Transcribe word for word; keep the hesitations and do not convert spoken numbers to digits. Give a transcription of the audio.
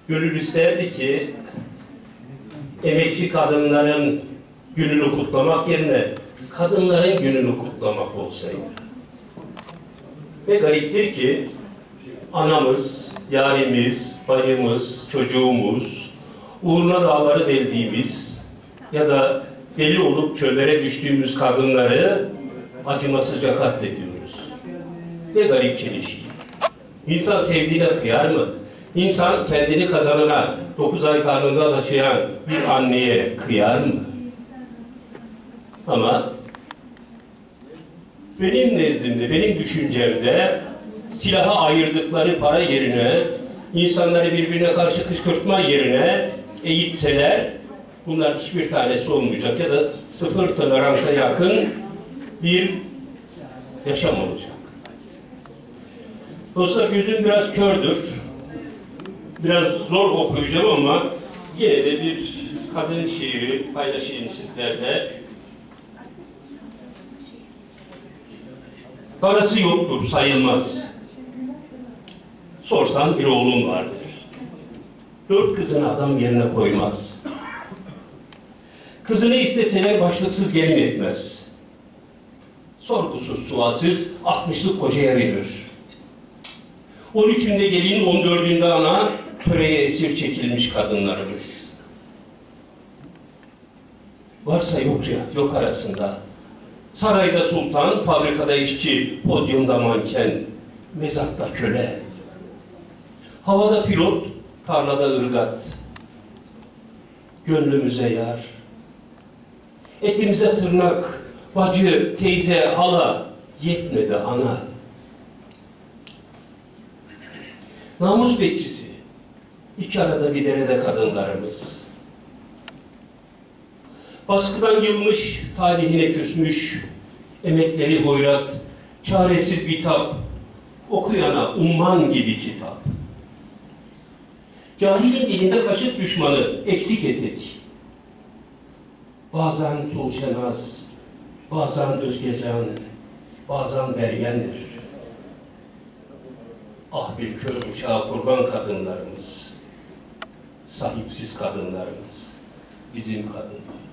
Gönül isterdi ki emekçi kadınların gününü kutlamak yerine kadınların gününü kutlamak olsaydı. Ve gariptir ki anamız, yarimiz, bacımız, çocuğumuz, uğruna dağları deldiğimiz ya da deli olup çöllere düştüğümüz kadınları acımasızca katlediyoruz. Ne garip çelişki. İnsan sevdiğine kıyar mı? İnsan kendini kazanana, dokuz ay karnında taşıyan bir anneye kıyar mı? Ama benim nezdimde, benim düşüncemde silaha ayırdıkları para yerine, insanları birbirine karşı kışkırtma yerine eğitseler, bunlar hiçbir tanesi olmayacak ya da sıfır toleransa yakın bir yaşam olacak. Dostlar, gözüm biraz kördür. Biraz zor okuyacağım ama yine de bir kadın şiiri paylaşayım sizlerle. Parası yoktur, sayılmaz. Sorsan bir oğlum vardır. Dört kızını adam yerine koymaz. Kızını isteseler başlıksız gelin etmez. Sorgusuz, sualsiz altmışlık kocaya verir. On üçünde gelin, on dördünde ana, töreye esir çekilmiş kadınlarımız. Varsa yok ya, yok arasında. Sarayda sultan, fabrikada işçi, podyumda manken, mezatla köle. Havada pilot, tarlada ırgat. Gönlümüze yar. Etimize tırnak, bacı, teyze, hala, yetmedi ana. Namus bekçisi, iki arada bir derede kadınlarımız. Baskıdan yılmış, talihine küsmüş, emekleri hoyrat, çaresiz bitap, okuyana umman gibi kitap. Cahilin dilinde kaşık düşmanı, eksik etek. Bazen Tuğşenaz, bazen Özgecan, bazen Bergen'dir. Ah bir kör bıçağa kurban kadınlarımız, sahipsiz kadınlarımız, bizim kadınlar.